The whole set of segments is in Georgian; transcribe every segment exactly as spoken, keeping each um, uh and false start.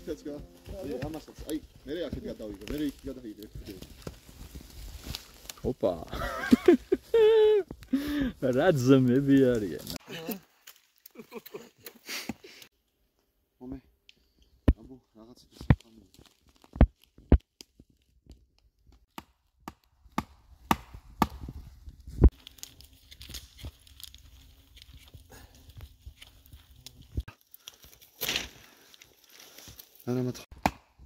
თეცკა. აი, ამასაც, აი, მე აქეთ გადავიდე, მე იქ გადავიდე. ოპა. რა ძმები არიან. მომე. აბუ, რაღაცა ის ხამი. انا ما تخ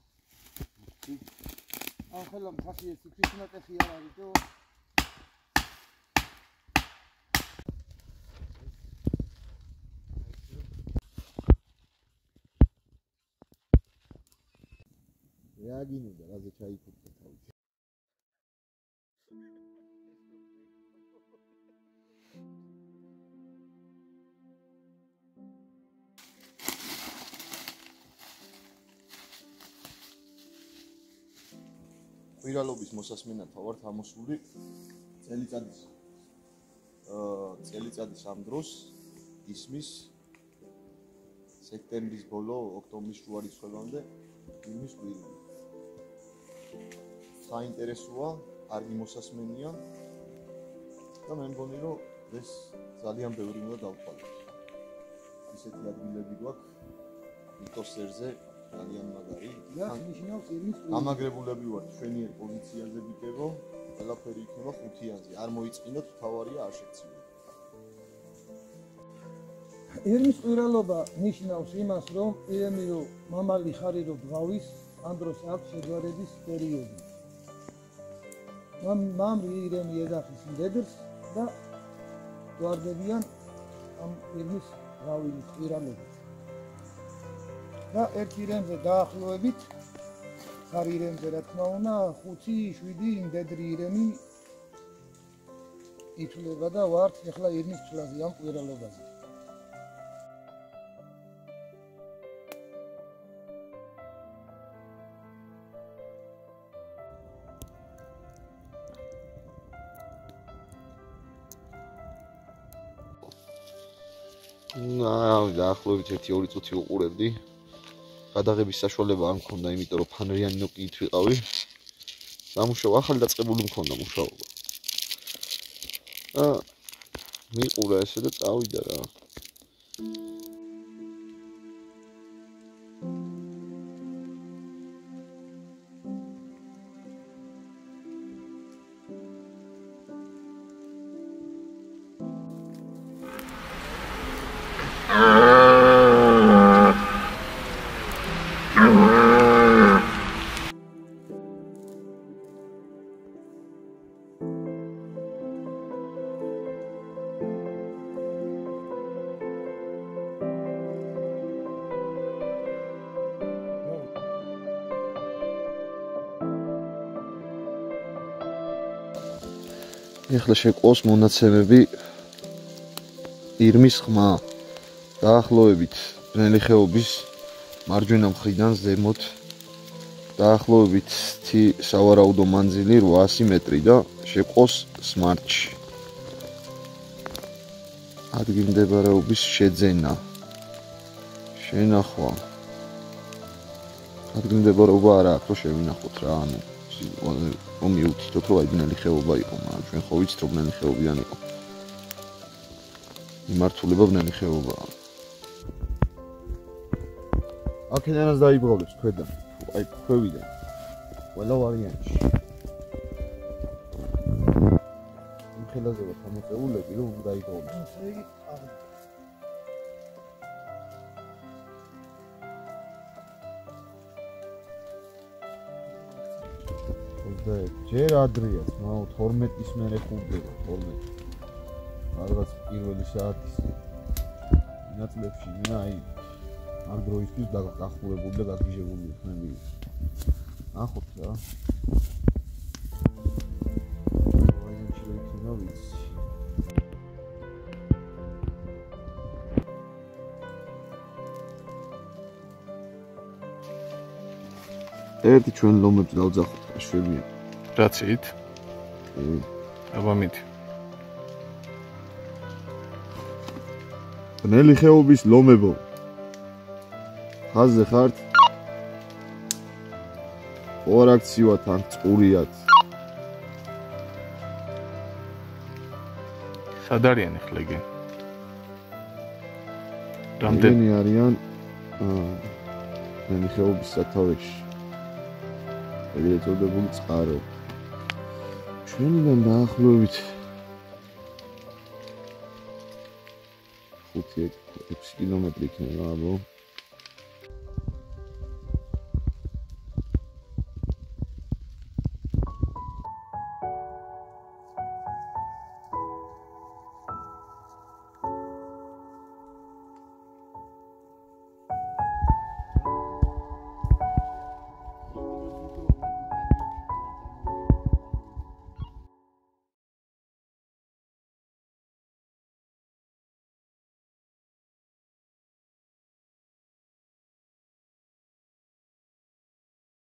اه خلهم خفيف في سنه خيار هذه يا جيني ده لازم شاي كده ყვირალობის მოსასმენად ვართ ამოსული წელიწადის აა წელიწადის ამ დროს ისმის სექტემბრის ბოლო ოქტომბრის შუა რიცხვებამდე იმის ყვირილი. საინტერესოა, კარგი მოსასმენია და მე მგონი რომ ეს ძალიან ბევრი უნდა დავთვალოთ. ისეთი ადგილები გვაქვს იტოსერზე ძალიან მაგარი. ნიშნავს იმის გამაგრებულები ვართ ჩვენი პოზიციაზე ვიკებო, ყველაფერი იქნება ხუთიანზე. არ მოიწყინოთ, თავარია არ შეცინოთ. ერმის ყვირალობა ნიშნავს იმას, რომ ემიო მამალი ხარი რო დგავის, ამ დროს აქვს შეჯვარების პერიოდი. მამ მამრი ირემი ეძახის მდედრს და ვარდებიან ამ ერმის ღვილის ყვირალობას. და ერთი რემზე დაახლოებით ხარი რემზე რა თქმა უნდა ხუთი შვიდი იმდედრი ირემი ითვლება და ვართ ახლა ერმის ცვლაზე ამ ყვირალობაზე. აა დაახლოებით ერთი ორი წუთი უყურებდი. გადაღების საშუალება არ მქონდა, იმიტომ რომ ფანრიანი ნოკიით ვიყავი. სამუშაო ახალი დაწყებული მქონდა მუშაობა. აა მიყურა ესე და წავიდა რა. ეხლა შეყოს მონაცემები ირმის ხმა დაახლოებით ბნელი ხეობის მარჯვენა მხრიდან ზემოთ დაახლოებით სავარაუდო მანძილი რვაასი მეტრი და შეყოს სმარჩი. ადგილმდებარეობის შეძენა შენახვა ადგილმდებარეობა არა აქვს რომ შევინახოთ რა ანუ რომ მივუთითოთ რომ აი ბნელი ხეობა იყო, მაგრამ ჩვენ ხო ვიცით რომ ბნელი ხეობიდან იყო. მიმართულება ბნელი ხეობაა. აქედანაც დაიბრალებს ქვედან, აი ქვევიდან. ყველა ვარიანტში. იმ ხელაზე ვარ გამოწეულები რომ დაიბრალებს. ესე იგი ჯერ ადრეა, მაგრამ თორმეტის მერე ხურდება, თორმეტი. რაღაც პირველი საათის ნაცვლებში მე აი ამ დროისთვის დაგახურებული და გაგიჟებული ხმები. ნახოთ რა. ვარიანტი შეიძლება ვიცი. ერთი ჩვენ ლომებს დავძახოთ რა შვებია. რაცით? აბა მიდი. ბნელი ხეობის ლომებო. ხაზზე ხართ? ოარაქციოთ ან წყურიათ. სად არიან ახლა იგი? რამდენი რამდენი არიან? აა მენიხეობის სათავეში. ეგრეთ წოდებული წყარო. ჩვენიდან დაახლოებით ხუთი ექვსი კილომეტრი იქნება, აბო.